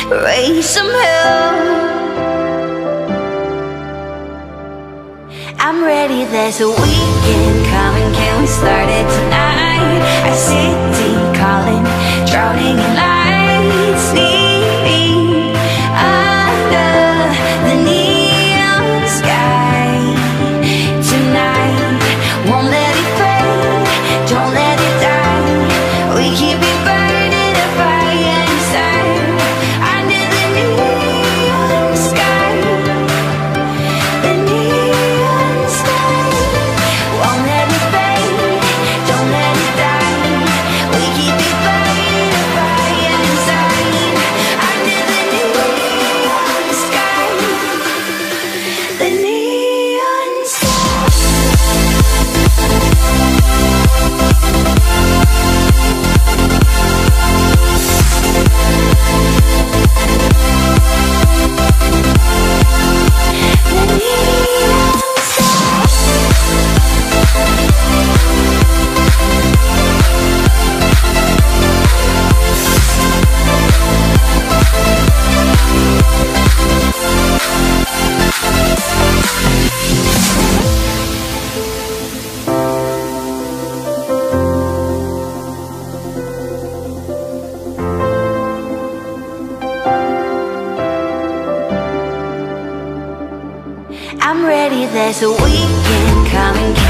raise some hell. I'm ready, there's a weekend coming. Can we start it tonight? Our city calling, drowning in lights. Need me under the neon sky tonight. Won't let it fade, don't let it die. We keep it burning a fire inside. Under the neon sky, the neon sky. Won't let it fade, don't let it die. We keep it burning a fire inside. Under the neon sky, the neon sky. I'm ready, there's a weekend coming.